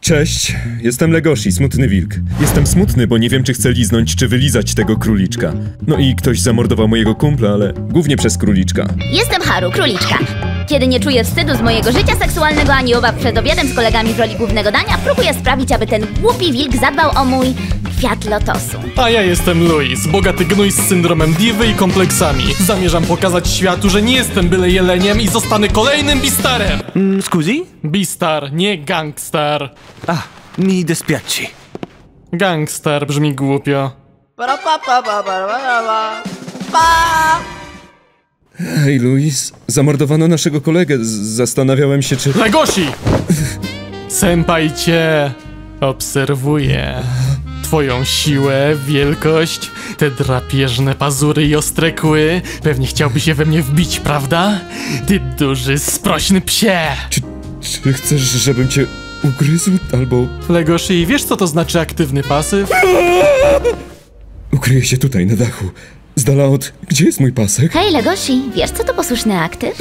Cześć, jestem Legoshi, smutny wilk. Jestem smutny, bo nie wiem, czy chcę liznąć, czy wylizać tego króliczka. No i ktoś zamordował mojego kumpla, ale głównie przez króliczka. Jestem Haru, króliczka. Kiedy nie czuję wstydu z mojego życia seksualnego ani obaw przed obiadem z kolegami w roli głównego dania, próbuję sprawić, aby ten głupi wilk zadbał o mój kwiat lotosu. A ja jestem Luis, bogaty gnój z syndromem diwy i kompleksami. Zamierzam pokazać światu, że nie jestem byle jeleniem i zostanę kolejnym Beastarem. Scusi? Beastar, nie gangstar. Ah, mi dispiace. Gangstar brzmi głupio. Hej, Luis, zamordowano naszego kolegę. Zastanawiałem się, czy... Legoshi! Senpai cię obserwuje. Twoją siłę, wielkość, te drapieżne pazury i ostre kły. Pewnie chciałby się we mnie wbić, prawda? Ty duży, sprośny psie! Czy chcesz, żebym cię ugryzł, albo... Legoshi, wiesz co to znaczy aktywny pasyw? Ukryję się tutaj, na dachu. Z dala od... Gdzie jest mój pasek? Hej, Legoshi, wiesz co to posłuszny aktyw?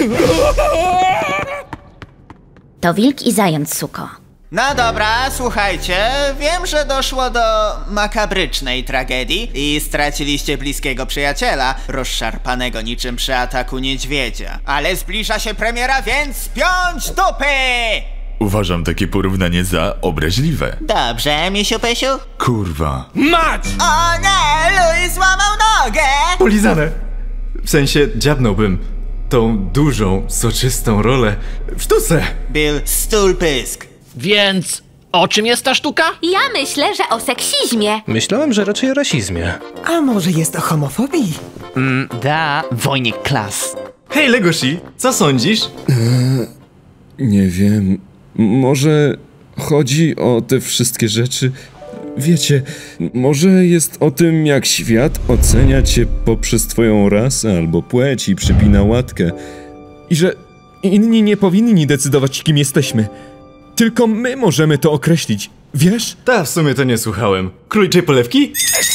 To wilk i zając, suko. No dobra, słuchajcie, wiem, że doszło do makabrycznej tragedii i straciliście bliskiego przyjaciela, rozszarpanego niczym przy ataku niedźwiedzia. Ale zbliża się premiera, więc spiąć dupy! Uważam takie porównanie za obraźliwe. Dobrze, misiu pysiu? Kurwa. Mać! O nie, Luis złamał nogę! Polizane. W sensie dziabnąłbym tą dużą, soczystą rolę w sztuce. Bill Stulpysk. Więc o czym jest ta sztuka? Ja myślę, że o seksizmie. Myślałem, że raczej o rasizmie. A może jest o homofobii? Da, wojnie klas. Hej, Legoshi, co sądzisz? Nie wiem. Może chodzi o te wszystkie rzeczy... Wiecie, może jest o tym, jak świat ocenia cię poprzez twoją rasę albo płeć i przypina łatkę. I że inni nie powinni decydować, kim jesteśmy. Tylko my możemy to określić, wiesz? Ta, w sumie to nie słuchałem. Króliczej polewki?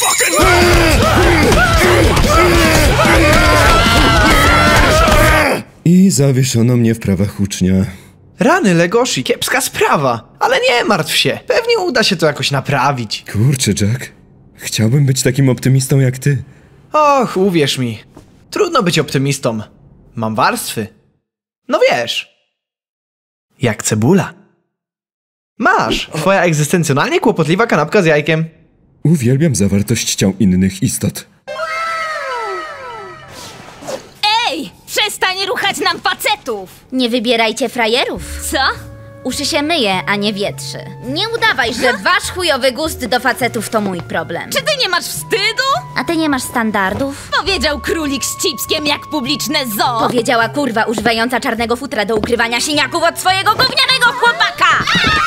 I zawieszono mnie w prawach ucznia. Rany, Legoshi, kiepska sprawa. Ale nie martw się, pewnie uda się to jakoś naprawić. Kurczę, Jack. Chciałbym być takim optymistą jak ty. Och, uwierz mi. Trudno być optymistą. Mam warstwy. No wiesz. Jak cebula. Masz, twoja egzystencjonalnie kłopotliwa kanapka z jajkiem. Uwielbiam zawartość ciał innych istot. Ej! Przestań ruchać nam facetów! Nie wybierajcie frajerów. Co? Uszy się myje, a nie wietrzy. Nie udawaj, że wasz chujowy gust do facetów to mój problem. Czy ty nie masz wstydu? A ty nie masz standardów? Powiedział królik z cipskiem jak publiczne zoo. Powiedziała kurwa używająca czarnego futra do ukrywania siniaków od swojego gównianego chłopaka!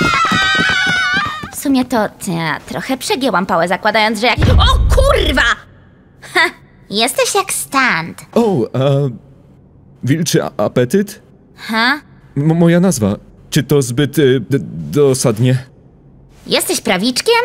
W sumie to ja trochę przegięłam pałę, zakładając, że jak... O kurwa! Ha! Jesteś jak stand. O, wilczy apetyt? Ha? Moja nazwa. Czy to zbyt dosadnie? Jesteś prawiczkiem?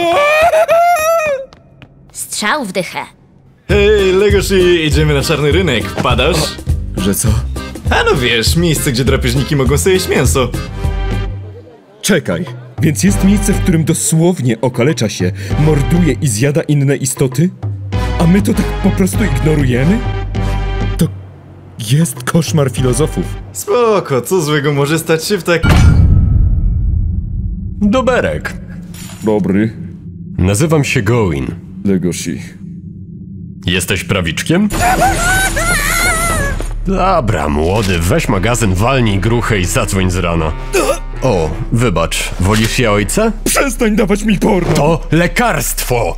Strzał w dychę. Hej, Legoshi, idziemy na czarny rynek. Wpadasz? Że co? A no wiesz, miejsce, gdzie drapieżniki mogą sobie jeść mięso. Czekaj. Więc jest miejsce, w którym dosłownie okalecza się, morduje i zjada inne istoty? A my to tak po prostu ignorujemy? To jest koszmar filozofów. Spoko, co złego może stać się w tak... Doberek. Dobry. Nazywam się Goin. Legoshi. Jesteś prawiczkiem? Dobra, młody, weź magazyn, walnij gruchę i zadzwoń z rana. O, wybacz, wolisz jajce? Przestań dawać mi porno! To lekarstwo!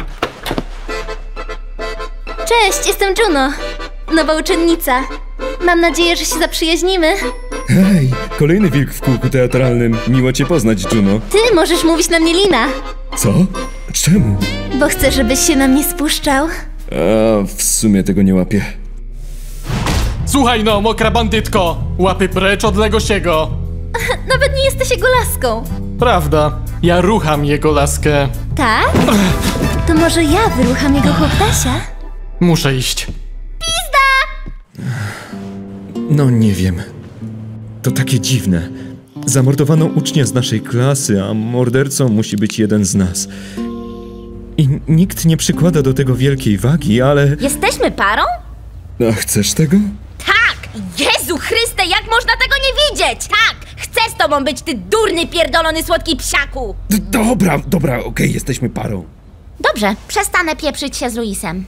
Cześć, jestem Juno. Nowa uczennica. Mam nadzieję, że się zaprzyjaźnimy. Hej, kolejny wilk w kółku teatralnym. Miło cię poznać, Juno. Ty możesz mówić na mnie Lina. Co? Czemu? Bo chcę, żebyś się na mnie spuszczał. A, w sumie tego nie łapię. Słuchaj no, mokra bandytko! Łapy precz od Legosiego! Nawet nie jesteś jego laską. Prawda, ja rucham jego laskę. Tak? To może ja wyrucham jego chłoptasia? Muszę iść. No nie wiem. To takie dziwne. Zamordowano ucznia z naszej klasy, a mordercą musi być jeden z nas. I nikt nie przykłada do tego wielkiej wagi, ale... Jesteśmy parą? A chcesz tego? Tak! Jezu Chryste, jak można tego nie widzieć? Tak! Chcę z tobą być, ty durny, pierdolony, słodki psiaku! Dobra, okej, jesteśmy parą. Dobrze, przestanę pieprzyć się z Luisem.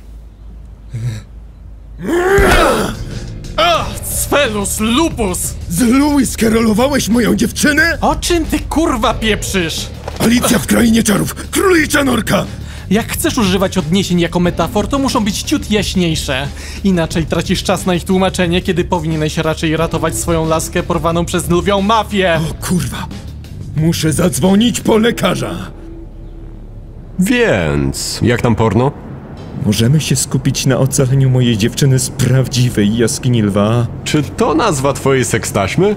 Sfelus lupus! Z Louis skarolowałeś moją dziewczynę? O czym ty kurwa pieprzysz? Alicja w Krainie Czarów, królicza norka! Jak chcesz używać odniesień jako metafor, to muszą być ciut jaśniejsze. Inaczej tracisz czas na ich tłumaczenie, kiedy powinieneś raczej ratować swoją laskę porwaną przez lwią mafię. O kurwa, muszę zadzwonić po lekarza. Więc, jak tam porno? Możemy się skupić na ocaleniu mojej dziewczyny z prawdziwej jaskini lwa? Czy to nazwa twojej sekstaśmy?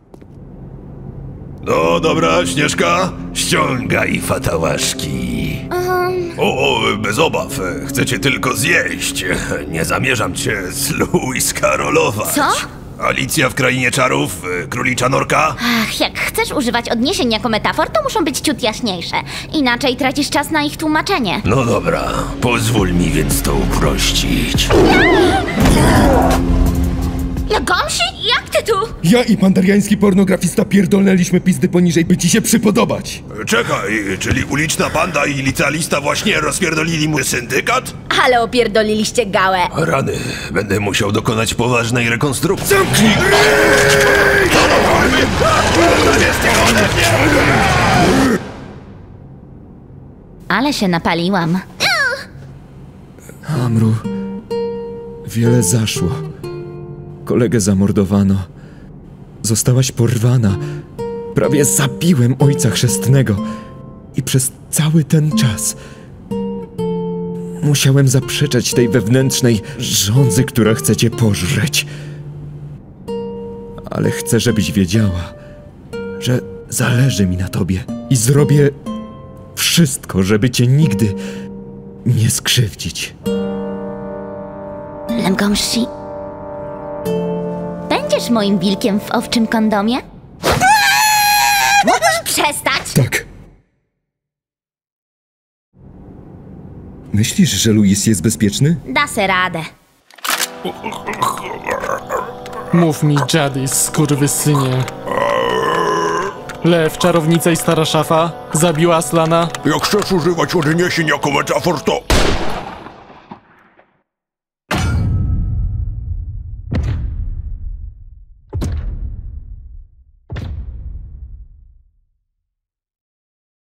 No dobra, Śnieżka, ściągaj fatałaszki. O, bez obaw, chcę cię tylko zjeść. Nie zamierzam cię z Louis karolować. Co? Alicja w Krainie Czarów, królicza norka. Ach, jak chcesz używać odniesień jako metafor, to muszą być ciut jaśniejsze. Inaczej tracisz czas na ich tłumaczenie. No dobra, pozwól mi więc to uprościć. Lagomsi? Jak ty tu? Ja i pandariański pornografista pierdolnęliśmy pizdy poniżej, by ci się przypodobać. Czekaj, czyli uliczna panda i licealista właśnie rozpierdolili mój syndykat? Ale opierdoliliście gałę. Rany, będę musiał dokonać poważnej rekonstrukcji. Zamknij! Ale się napaliłam. Amru, wiele zaszło. Kolegę zamordowano. Zostałaś porwana. Prawie zabiłem ojca chrzestnego. I przez cały ten czas musiałem zaprzeczać tej wewnętrznej żądzy, która chce cię pożreć. Ale chcę, żebyś wiedziała, że zależy mi na tobie i zrobię wszystko, żeby cię nigdy nie skrzywdzić. Lagomsi, będziesz moim wilkiem w owczym kondomie? Mógłbyś przestać? Tak. Myślisz, że Louis jest bezpieczny? Da se radę. Mów mi, Jadis, skurwysynie. Lew, czarownica i stara szafa zabiła Aslana. Jak chcesz używać odniesień jako metafor, to...